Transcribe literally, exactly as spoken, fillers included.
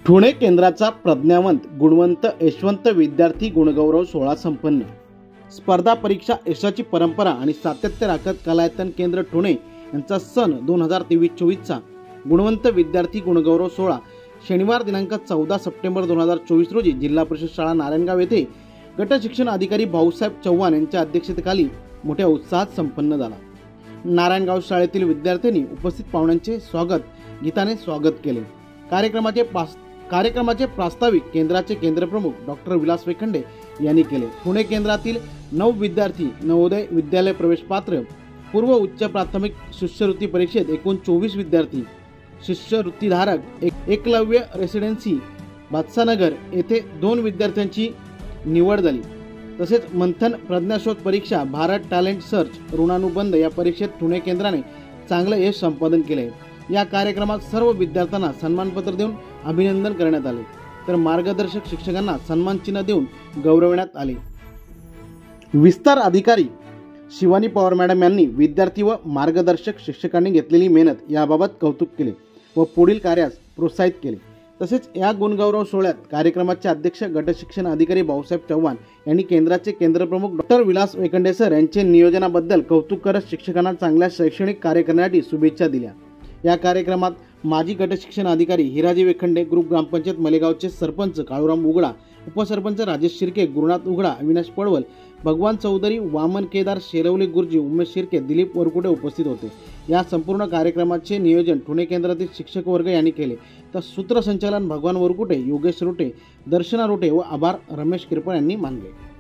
ठुणे केंद्राचा प्रज्ञावंत गुणवंत यशवंत विद्यार्थी गुणगौरव सोहळा संपन्न। स्पर्धा परीक्षा यशाची परंपरा आणि सातत्य राखत कलायतन केंद्र ठुणे यांचा सन दोन हजार तेवीस चोवीसचा गुणवंत विद्यार्थी गुणगौरव सोहळा शनिवार दिनांक चौदा सप्टेंबर दोन हजार चोवीस रोजी जिल्हा परिषद शाळा नारायणगाव येथे गट शिक्षण अधिकारी भाऊसाहेब चव्हाण यांच्या अध्यक्षतेखाली मोठ्या उत्साहात संपन्न झाला। नारायणगाव शाळेतील विद्यार्थ्यांनी उपस्थित पाहुण्यांचे स्वागत गीताने स्वागत केले। कार्यक्रमाचे कार्यक्रमाचे प्रास्ताविक केंद्राचे केंद्रप्रमुख डॉक्टर विलास वेखंडे यांनी केले। पुणे केंद्रातील नऊ विद्यार्थी नवोदय विद्यालय प्रवेश पात्र पूर्व उच्च प्राथमिक शिष्यवृत्ती परीक्षेत एकूण चोवीस विद्यार्थी शिष्यवृत्तीधारक एक, एकलव्य रेसिडेन्सी बादशाहनगर येथे दोन विद्यार्थ्यांची निवड झाली। तसेच मंथन प्रज्ञाशोध परीक्षा भारत टॅलेंट सर्च ऋणानुबंध या परीक्षेत पुणे केंद्राने चांगले यश संपादन केले। या कार्यक्रमात सर्व विद्यार्थ्यांना सन्मानपत्र देऊन अभिनंदन करण्यात आले, तर मार्गदर्शक शिक्षकांना सन्मान चिन्ह देऊन गौरवण्यात आले। विस्तार अधिकारी शिवानी पवार मॅडम यांनी विद्यार्थी व मार्गदर्शक शिक्षकांनी घेतलेली मेहनत याबाबत कौतुक केले व पुढील कार्यास प्रोत्साहित केले। तसेच या गुणगौरव सोहळ्यात कार्यक्रमाचे अध्यक्ष गट शिक्षण अधिकारी भाऊसाहेब चव्हाण यांनी केंद्राचे केंद्रप्रमुख डॉक्टर विलास वेखंडे सर यांचे नियोजनाबद्दल कौतुक करत शिक्षकांना चांगल्या शैक्षणिक कार्य करण्यासाठी शुभेच्छा दिल्या। या कार्यक्रमात माजी गट शिक्षण अधिकारी हिराजी वेखंडे, ग्रुप ग्रामपंचायत मलेगावचे सरपंच काळूराम उघडा, उपसरपंच राजेश शिर्के, गुरुनाथ उघडा, अविनाश पडवल, भगवान चौधरी, वामन केदार, शेरवली गुरुजी, उमेश शिर्के, दिलीप वरकुटे उपस्थित होते। या संपूर्ण कार्यक्रमाचे नियोजन पुणे केंद्रातील शिक्षक वर्ग यांनी केले, तर सूत्रसंचालन भगवान वरकुटे, योगेश रोटे, दर्शना रोटे व आभार रमेश किरपळ यांनी मानले।